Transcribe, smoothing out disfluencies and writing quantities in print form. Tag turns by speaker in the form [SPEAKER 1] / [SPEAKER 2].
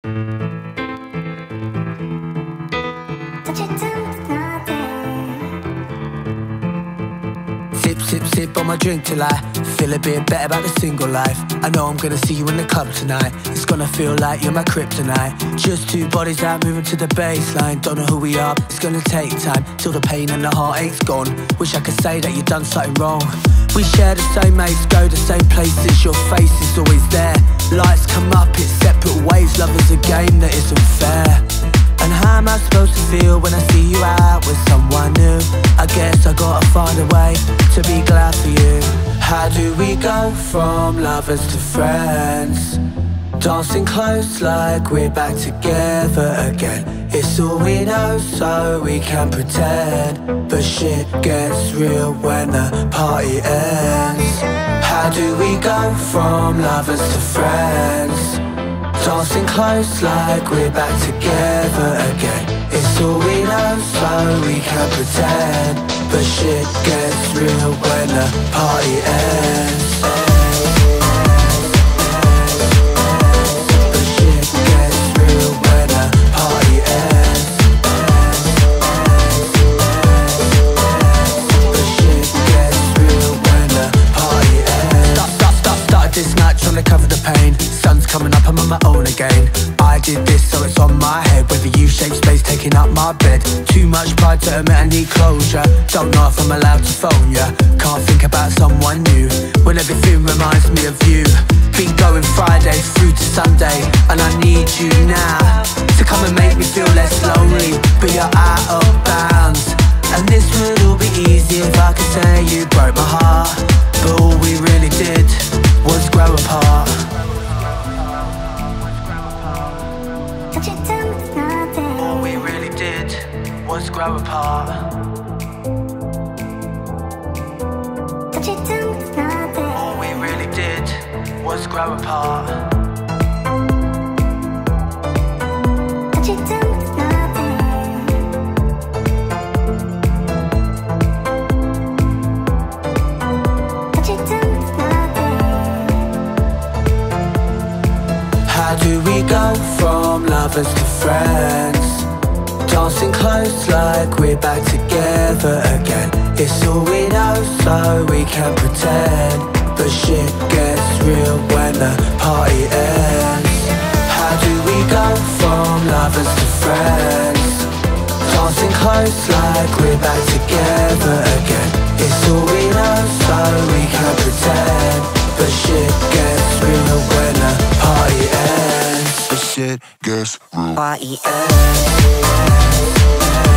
[SPEAKER 1] Sip, sip, sip on my drink till I feel a bit better about the single life. I know I'm gonna see you in the club tonight. It's gonna feel like you're my kryptonite. Just two bodies out moving to the baseline. Don't know who we are, it's gonna take time till the pain and the heartache's gone. Wish I could say that you've done something wrong. We share the same mates, go the same places. Your face is always there. Lights come up, it's separate ways. Love is a game that isn't fair. And how am I supposed to feel when I see you out with someone new? I guess I gotta find a way to be glad for you. How do we go from lovers to friends? Dancing close like we're back together again. It's all we know so we can pretend. But shit gets real when the party ends. How do we go from lovers to friends? Dancing close like we're back together again. It's all we know so we can pretend. But shit gets real when the party ends. But shit gets real when the party ends. But shit gets real when the party ends. Started this night trying to cover the pain. Sun's coming up, I'm on my own again. I did this so it's on my head, with a U-shaped space taking up my bed. Too much pride to admit I need closure. Don't know if I'm allowed to phone ya. Can't think about someone new when everything reminds me of you. Been going Friday through to Sunday, and I need you now to come and make me feel less lonely. But you're out of bounds, and this would all be easy if I could say you broke my heart. But all we really did was grow apart. All we really did was grow apart. All we really did was grow apart. How do we go from lovers to friends? Dancing close like we're back together again. It's all we know so we can pretend. But shit gets real when the party ends. How do we go from lovers to friends? Dancing close like we're back together again. It's all we know so we can pretend. But shit gets real when the party ends.
[SPEAKER 2] But shit gets real.
[SPEAKER 1] Party ends.